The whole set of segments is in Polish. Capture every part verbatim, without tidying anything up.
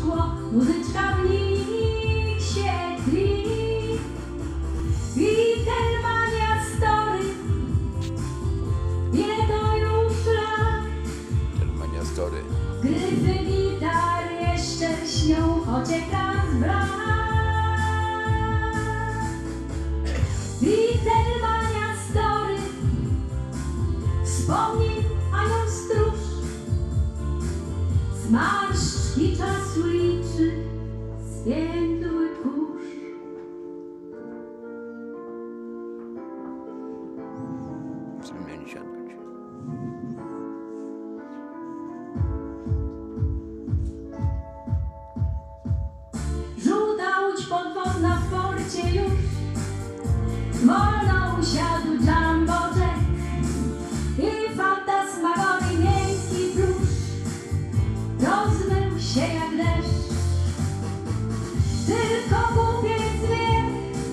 szkło, muzyczka w nich świetli. Beatlemania story, ile to już lat? Beatlemania story. Gryfy gitar jeszcze śnią, choć ekran brak. Beatlemania story, wspomnień anioł stróż, zmarszczki czasu liczy zwiędły kurz. Chcemy mieli siadać. Żółta łódź podwodna w porcie już wolno usiadł Jumbo Jack i fantasmagorii miękki plusz rozmył się jak deszcz. Tylko głupiec wie,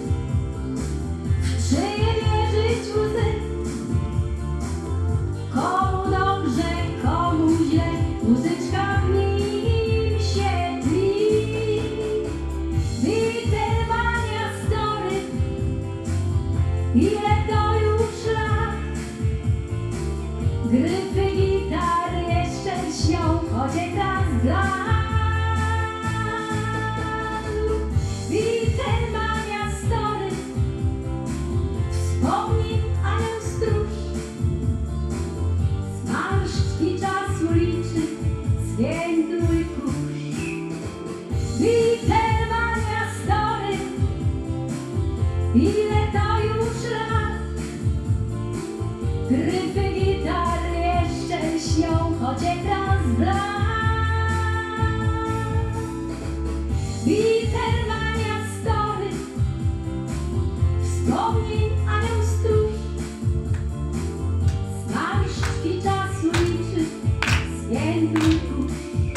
w czyje wierzyć łzy, komu dobrze, komu źle, muzyczka w nim świetli. Beatlemania story, ile to już lat? Gryfy gitar jeszcze śnią, choć ekran zbladł. Beatlemania story, wspomnień anioł stróż, zmarszczki czasu liczy zwiędły kurz. Beatlemania story, ile to już lat? Gryfy gitar jeszcze śnią, choć ekran zbladł. Beatlemania story, wspomnień anioł stróż, zmarszczki czasu liczy zwiędły kurz.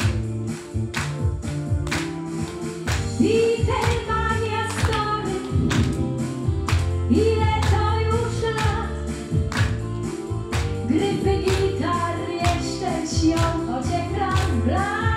Beatlemania story, ile to już lat? Gryfy gitar jeszcze śnią, choć ekran zbladł.